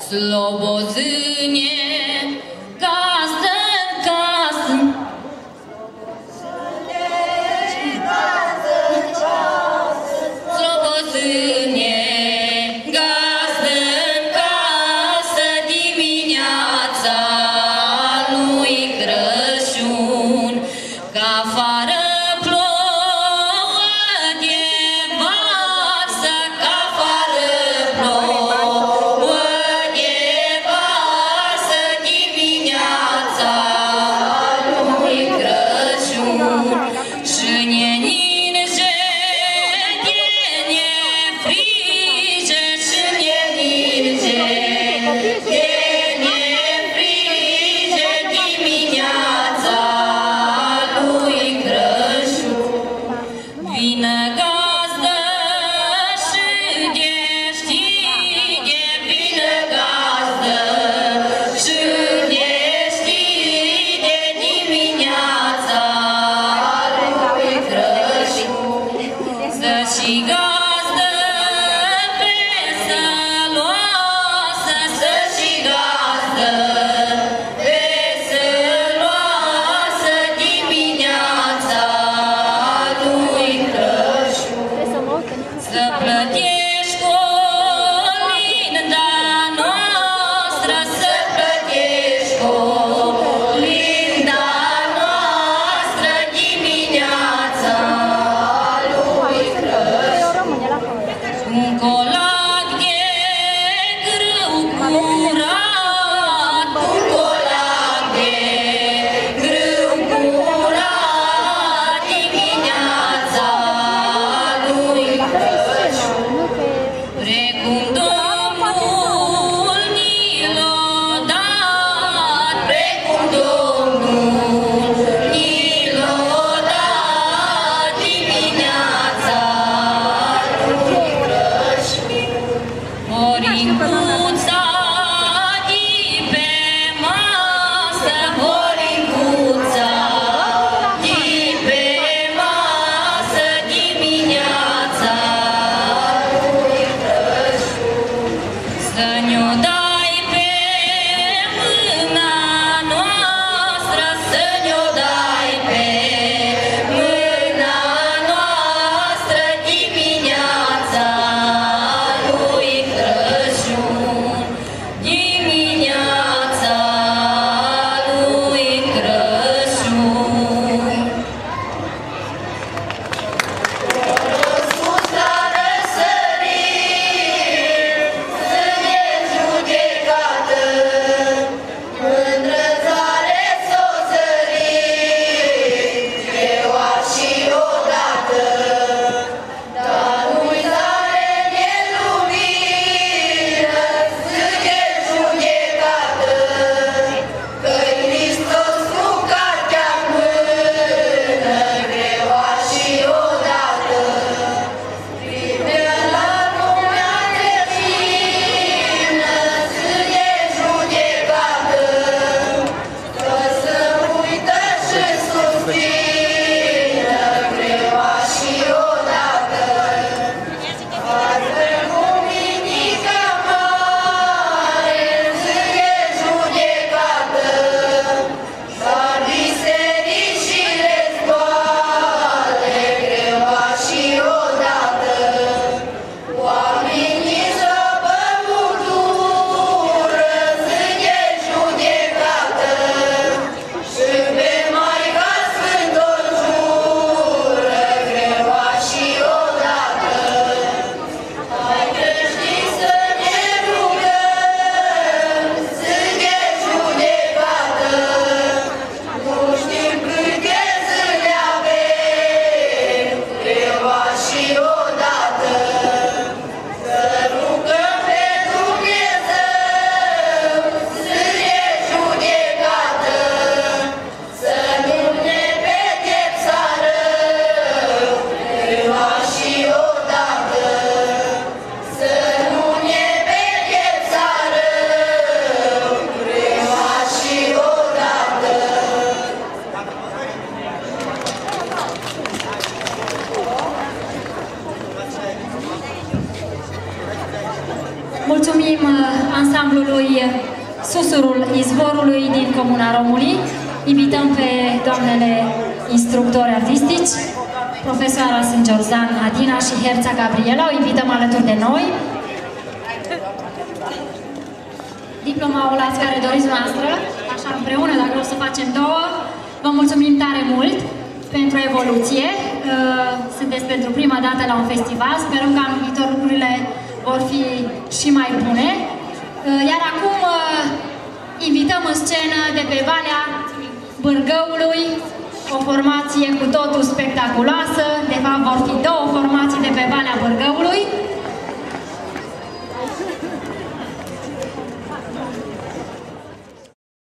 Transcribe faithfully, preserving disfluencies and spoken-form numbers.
Slobozânie, gazdă în casă. Slobozânie, gazdă în casă, dimineața lui Crăciun, că afară plouă de varsă, că afară plouă de varsă, dimineața lui Crăciun. Și ne-nin jedenie frige, și ne-nin jedenie frige, dimineața lui Crăciun. Vină gazdă și de știre, vină gazdă și de știre, dimineața lui Crăciun. Să-și gazdă vesăloasă, să-și gazdă vesăloasă, dimineața lui Crăciun. Să plătești colinda noastră, să plătești colinda noastră, dimineața lui Crăciun. Un colac de grâu curat, un colac de grâu curat, dimineața lui Crăciun. Precum Domnul ni l-a dat, precum Domnul ni l-a dat, dimineața lui Crăciun. Morincuța de pe masă, morincuța de pe masă, dimineața lui Crăciun. Să ne-o dai pe mâna noastră, să ne-o dai pe mâna noastră, dimineața lui Crăciun. Dimineața lui Crăciun. Sus la răsărit, să ne judecă ansamblului Susurul Izvorului din Comuna Romului. Invităm pe doamnele instructori artistici, profesoara Sângerzan Adina și Herța Gabriela, o invităm alături de noi. Diploma o luați care doriți noastră, așa împreună, dacă o să facem două. Vă mulțumim tare mult pentru evoluție. Sunteți pentru prima dată la un festival, sperăm că anul viitor lucrurile vor fi și mai bune. Iar acum invităm în scenă de pe Valea Bârgăului o formație cu totul spectaculoasă. De fapt vor fi două formații de pe Valea Bârgăului.